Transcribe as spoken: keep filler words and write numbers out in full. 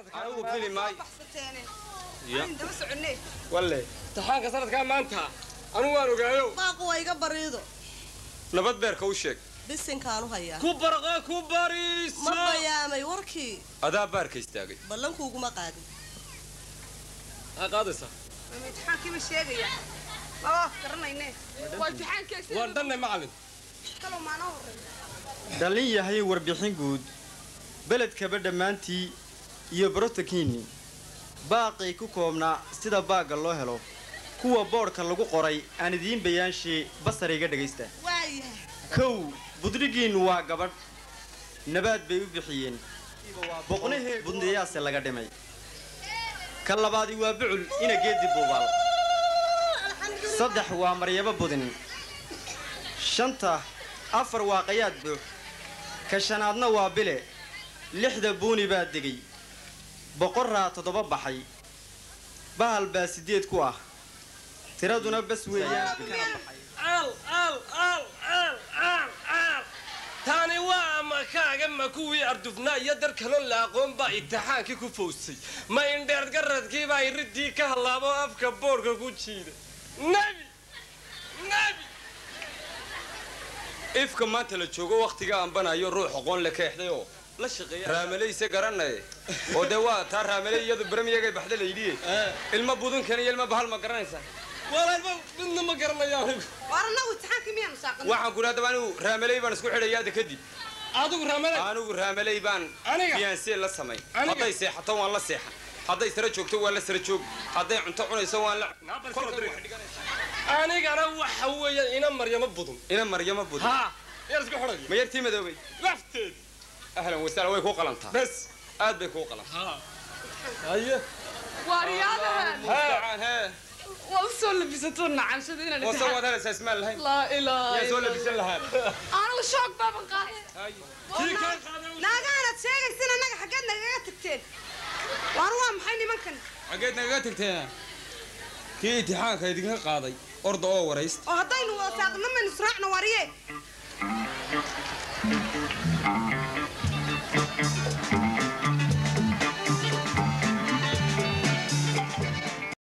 أنا وكيلي ماي يا أنت بس عني ولا تحاك صارت كم ما أنت أنا وارو قايو ما قوي يقبر يدو نبض بيرك وشك بس إن كانوا هيا كبر غا كبريس ما بيا ما يوركي هذا بارك يستاجي بلن كوكو ما قادم هقادسة امتحان كيف الشيء يا بابا قرنا ينه وامتحان كيف وردنا معلم كلام معنا دلني يهي وربيحين جود بلد كبر دمانتي يبرتكيني باقي كوكومنا سيدا باق الله هلو كوا بورك لغو قري aan idin bayaanshay basariga dhageysta waaya kow budrigiin waa gabadh nabaad bay u bixiyeen boqnahe bundiyaas laga dhimay ka labaadi waa bucul ina geedi buubal saddex waa maryaba budin shanta afar waa qayaad buux ka shanaadna waa bile lixda buuni baa digay boqoraa toddoba baxay bahal baa sideed ku ah tiraduna bas weeyaan al al al al al al tani waa ma kaaga ma kuwii ardufnaa iyo dar kale la aqoon baa imtixaankii ku foosay ma indheer garadkii baa iridii ka halaabo afka boorka ku jiida nabi nabi ifka maanta la joogo waqtiga aan banayo ruux aqoon la keexday oo la shaqeeya raamaleyse garanay oo dawaa taa raamaley iyadu baramiyaga baxda la yidhi ilma budun kan iyo ilma bahal ma garanaysa wala ilma ma garanaya warna imtixaan kimiya musaaqan waxaan ku raadaba anigu raamaley baan isku xidhayaa kadib adigu raamaley anigu raamaley baan fiyaansi la samay haday seexato waan la seexan haday sara joogto waan la sara joog haday cunto cunayso waan la anigana waxa weeyaan ina maryama budun ina maryama budun ha yar isku xidhay ma yartii madoobay wafteed أهلاً وسهلاً ويكون قلمتها بس أد بيكون قلم ها أيه ورياضة ها ها وصل لبستونا عن شدينا وصل هذا الأساس مال هاي لا إله يا زول لبس لها أنا الشوك بابا قايل أيوة لا قالت شيء سنة نجا حقتنا جاتكتين وأروح محيني ممكن حقتنا جاتكتين كي امتحان كيدك قاضي أرض أو ورئيس وهدين وساقنا من سرعنا وريه